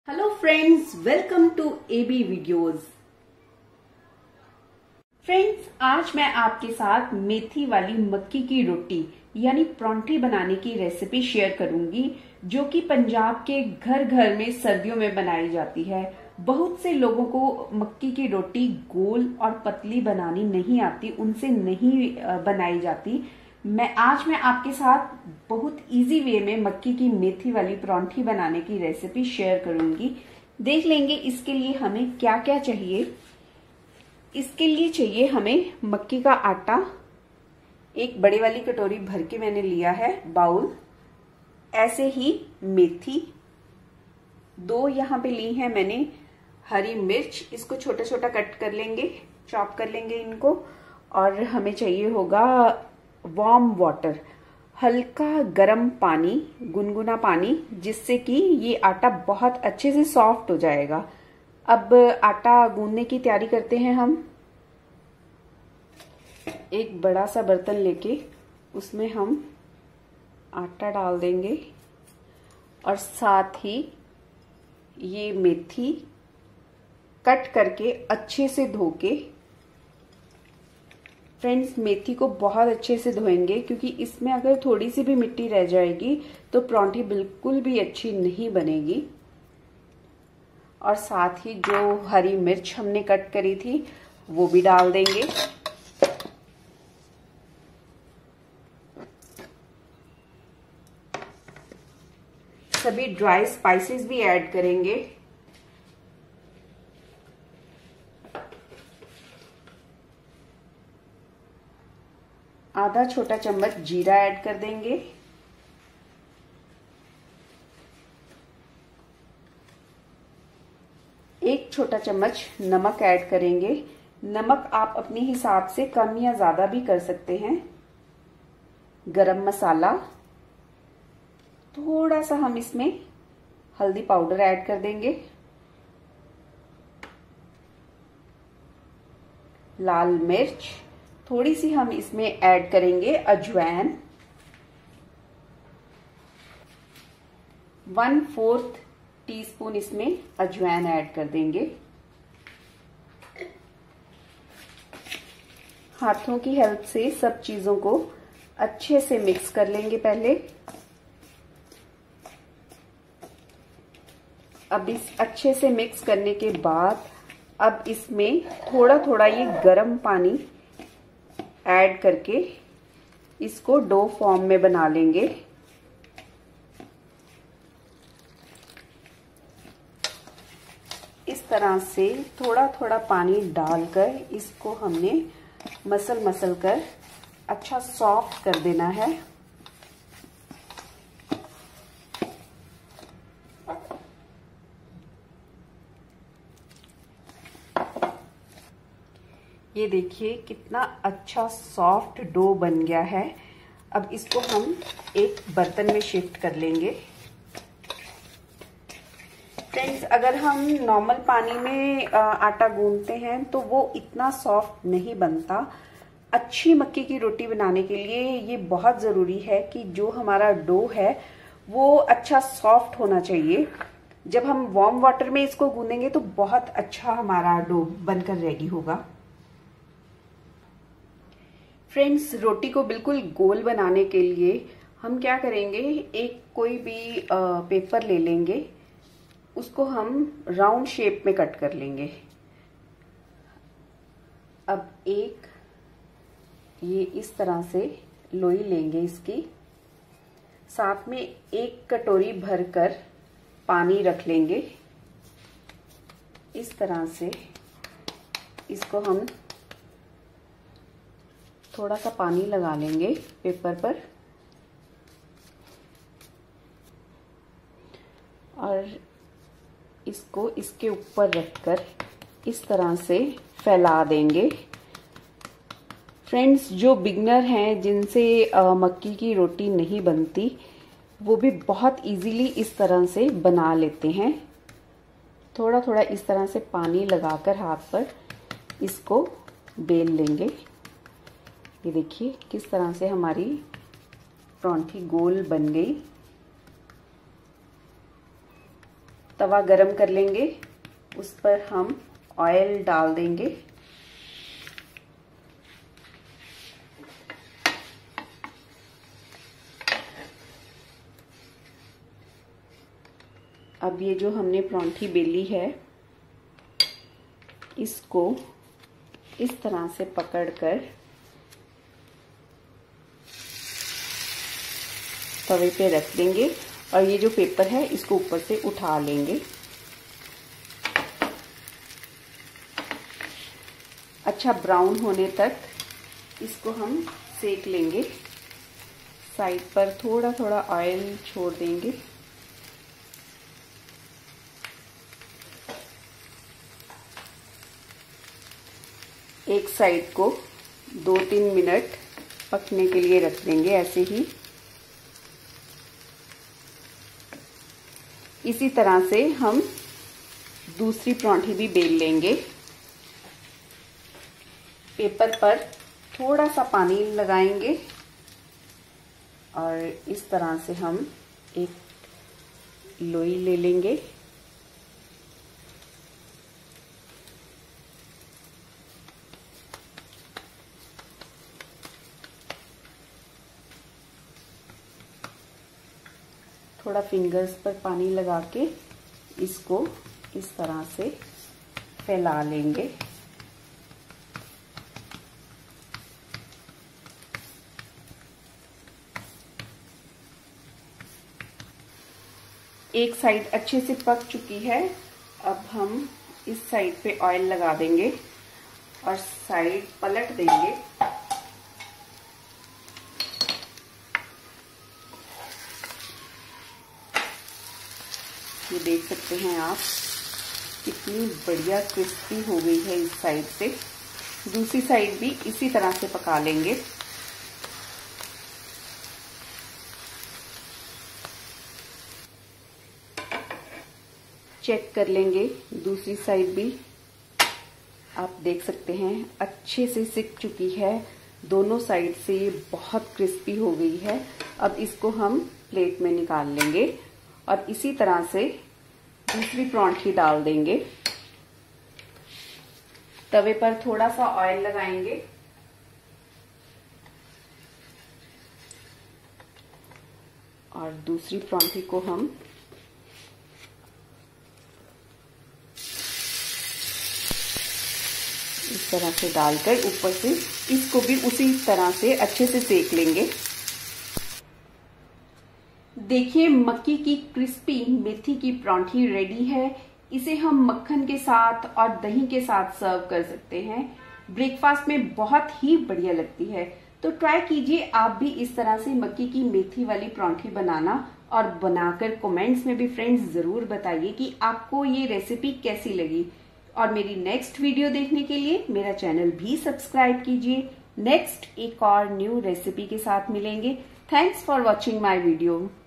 Hello friends, welcome to AB videos. Friends, आज मैं आपके साथ मेथी वाली मक्की की रोटी यानी परौंठी बनाने की रेसिपी शेयर करूंगी, जो कि पंजाब के घर घर में सर्दियों में बनाई जाती है। बहुत से लोगों को मक्की की रोटी गोल और पतली बनानी नहीं आती, उनसे नहीं बनाई जाती। आज मैं आपके साथ बहुत इजी वे में मक्की की मेथी वाली परौंठी बनाने की रेसिपी शेयर करूंगी। देख लेंगे इसके लिए हमें क्या क्या चाहिए। इसके लिए चाहिए हमें मक्की का आटा, एक बड़ी वाली कटोरी भर के मैंने लिया है बाउल। ऐसे ही मेथी, 2 यहाँ पे ली है मैंने हरी मिर्च, इसको छोटा छोटा कट कर लेंगे, चॉप कर लेंगे इनको। और हमें चाहिए होगा वार्म वाटर, हल्का गर्म पानी, गुनगुना पानी, जिससे कि ये आटा बहुत अच्छे से सॉफ्ट हो जाएगा। अब आटा गूंदने की तैयारी करते हैं हम। एक बड़ा सा बर्तन लेके उसमें हम आटा डाल देंगे और साथ ही ये मेथी कट करके अच्छे से धो के, फ्रेंड्स मेथी को बहुत अच्छे से धोएंगे, क्योंकि इसमें अगर थोड़ी सी भी मिट्टी रह जाएगी तो परौंठी बिल्कुल भी अच्छी नहीं बनेगी। और साथ ही जो हरी मिर्च हमने कट करी थी वो भी डाल देंगे। सभी ड्राई स्पाइसेस भी ऐड करेंगे। आधा छोटा चम्मच जीरा ऐड कर देंगे। एक छोटा चम्मच नमक ऐड करेंगे। नमक आप अपने हिसाब से कम या ज्यादा भी कर सकते हैं। गरम मसाला, थोड़ा सा हम इसमें हल्दी पाउडर ऐड कर देंगे। लाल मिर्च, थोड़ी सी हम इसमें ऐड करेंगे अजवाइन। 1/4 टीस्पून इसमें अजवाइन ऐड कर देंगे। हाथों की हेल्प से सब चीजों को अच्छे से मिक्स कर लेंगे पहले। अब इस अच्छे से मिक्स करने के बाद अब इसमें थोड़ा थोड़ा ये गर्म पानी ऐड करके इसको डो फॉर्म में बना लेंगे। इस तरह से थोड़ा थोड़ा पानी डालकर इसको हमने मसल कर अच्छा सॉफ्ट कर देना है। ये देखिए कितना अच्छा सॉफ्ट डो बन गया है। अब इसको हम एक बर्तन में शिफ्ट कर लेंगे। फ्रेंड्स, अगर हम नॉर्मल पानी में आटा गूंथते हैं तो वो इतना सॉफ्ट नहीं बनता। अच्छी मक्की की रोटी बनाने के लिए ये बहुत जरूरी है कि जो हमारा डो है वो अच्छा सॉफ्ट होना चाहिए। जब हम वार्म वाटर में इसको गूंदेंगे तो बहुत अच्छा हमारा डो बनकर रेडी होगा। फ्रेंड्स, रोटी को बिल्कुल गोल बनाने के लिए हम क्या करेंगे, एक कोई भी पेपर ले लेंगे, उसको हम राउंड शेप में कट कर लेंगे। अब एक ये इस तरह से लोई लेंगे इसकी, साथ में 1 कटोरी भरकर पानी रख लेंगे। इस तरह से इसको हम थोड़ा सा पानी लगा लेंगे पेपर पर और इसको इसके ऊपर रखकर इस तरह से फैला देंगे। फ्रेंड्स, जो बिगनर हैं, जिनसे मक्की की रोटी नहीं बनती, वो भी बहुत इजीली इस तरह से बना लेते हैं। थोड़ा थोड़ा इस तरह से पानी लगाकर हाथ पर इसको बेल लेंगे। ये देखिए किस तरह से हमारी परौंठी गोल बन गई। तवा गरम कर लेंगे, उस पर हम ऑयल डाल देंगे। अब ये जो हमने परांठी बेली है, इसको इस तरह से पकड़कर तवे पे रख देंगे और ये जो पेपर है इसको ऊपर से उठा लेंगे। अच्छा ब्राउन होने तक इसको हम सेक लेंगे। साइड पर थोड़ा थोड़ा ऑयल छोड़ देंगे। एक साइड को 2-3 मिनट पकने के लिए रख देंगे ऐसे ही। इसी तरह से हम दूसरी परांठी भी बेल लेंगे। पेपर पर थोड़ा सा पानी लगाएंगे और इस तरह से हम एक लोई ले लेंगे। थोड़ा फिंगर्स पर पानी लगा के इसको इस तरह से फैला लेंगे। एक साइड अच्छे से पक चुकी है। अब हम इस साइड पे ऑयल लगा देंगे और साइड पलट देंगे। ये देख सकते हैं आप कितनी बढ़िया क्रिस्पी हो गई है इस साइड से। दूसरी साइड भी इसी तरह से पका लेंगे। चेक कर लेंगे दूसरी साइड भी। आप देख सकते हैं अच्छे से सिक चुकी है। दोनों साइड से ये बहुत क्रिस्पी हो गई है। अब इसको हम प्लेट में निकाल लेंगे और इसी तरह से दूसरी परांठी डाल देंगे। तवे पर थोड़ा सा ऑयल लगाएंगे और दूसरी परांठी को हम इस तरह से डालकर ऊपर से इसको भी उसी तरह से अच्छे से सेक लेंगे। देखिए मक्की की क्रिस्पी मेथी की परांठी रेडी है। इसे हम मक्खन के साथ और दही के साथ सर्व कर सकते हैं। ब्रेकफास्ट में बहुत ही बढ़िया लगती है। तो ट्राई कीजिए आप भी इस तरह से मक्की की मेथी वाली परांठी बनाना और बनाकर कमेंट्स में भी फ्रेंड्स जरूर बताइए कि आपको ये रेसिपी कैसी लगी। और मेरी नेक्स्ट वीडियो देखने के लिए मेरा चैनल भी सब्सक्राइब कीजिए। नेक्स्ट एक और न्यू रेसिपी के साथ मिलेंगे। Thanks for watching my video.